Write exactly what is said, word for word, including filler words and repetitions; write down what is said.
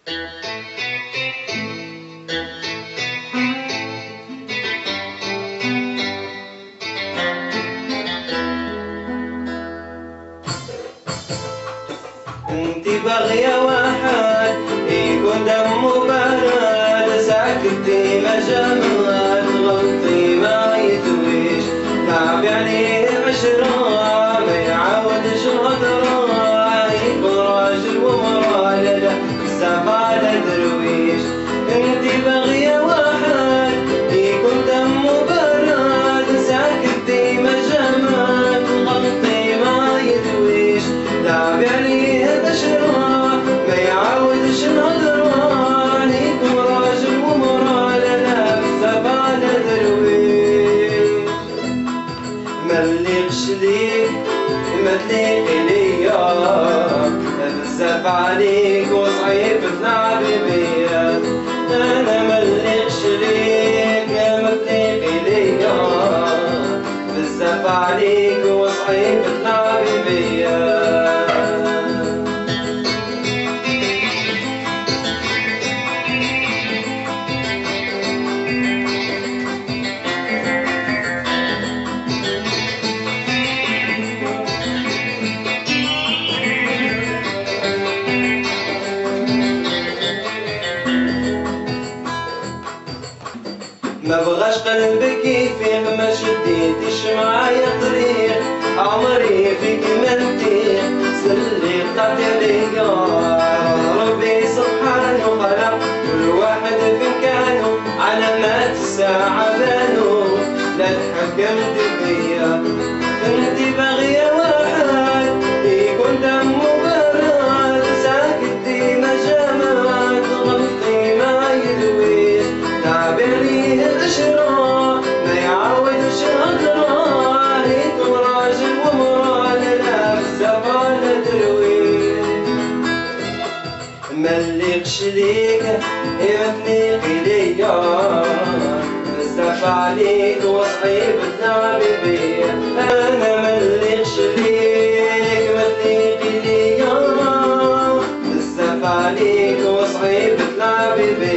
انتي باغية واحد يكون دمه بارد، ساكتي ما جمال غلطي ما يدويش، تعبي عليه عشرة ما يعاودش الغدرة، يكون راجل ومرأة لا بزاف على درويش. انتي باغية واحد يكون دمه بارد، ساكتي ما جمال غلطي ما يدويش، تعبي عليه ما يعاودش الهضرة، يكون راجل ومرأة لا بزاف على درويش. مليقش ليك ما تليقي ليا، بزاف عليك وصعيب تلعبي بيا، انا مليقش ليك ما تليقي ليا، بزاف عليك وصعيب تلعبي بيا. ما بغاش قلبك يفيق، ما شديتش معايا طريق، عمري فيك ما نطيق، سلي قطعتي عليا، ربي سبحانه خلق كل واحد في مكانه، علامات الساعة بانو لا تحكمت فيا. انتي باغية واحد يكون دمه بارد، ساكتي ما جمال غلطي ما يدويش، تعبي عليه عشرة ما يعاودش هضرة، يكون راجل ومرأة لا بزاف على درويش. مليقش ليك ما تليقي ليا، بزاف عليك وصعيب تلعبي بيا، انا مليقش ليك ما تليقي ليا، بزاف عليك وصعيب تلعبي بيا.